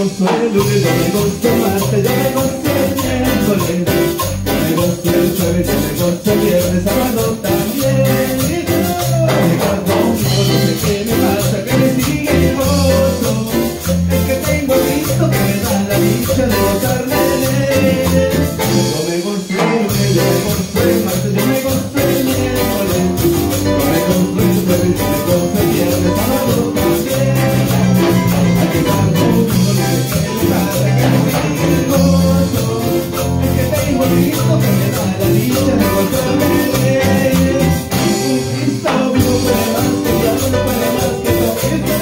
gozo el lunes, yo me gozo el martes, yo me gozo el miércoles, yo me gozo el jueves, yo me gozo el viernes, sábado también. Llega domingo, no sé qué me pasa, que me sigue el gozo. Es que tengo a Cristo que me da la dicha de gozarme en él. Yo me gozo el lunes, yo me gozo el martes, yo me gozo el miércoles, yo me gozo el jueves, yo me gozo el viernes, sábado también. Llega domingo, no sé qué me pasa, que me sigue el gozo. Es que tengo a Cristo que me da la dicha de gozarme en él. Cristo vivo puede más que diablo, puede más que todo.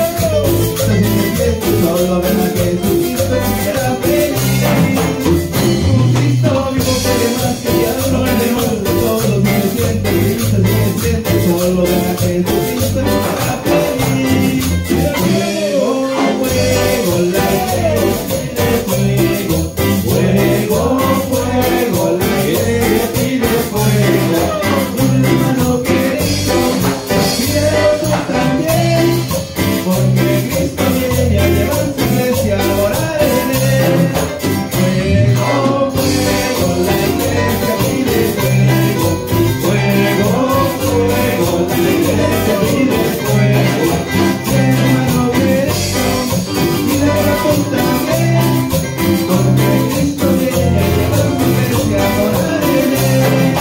Solo ven a Jesucristo y será feliz. Cristo vivo puede más que diablo, el mejor de todos. Me siento feliz, me siento solo ven a Jesucristo y será feliz. Fuego, fuego, la iglesia pide fuego, fuego, fuego, la iglesia pide fuego. Un hermano querido, quiero tú también, porque Cristo viene a llevar su iglesia a orar en él. Fuego, fuego, la iglesia pide fuego. Fuego, fuego, la iglesia pide fuego. Hermano querido, pide corazón también, porque Cristo viene a llevar su iglesia a orar en él.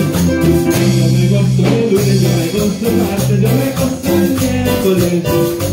Yo me gozo el lunes, yo me gozo el martes, yo me gozo el miércoles,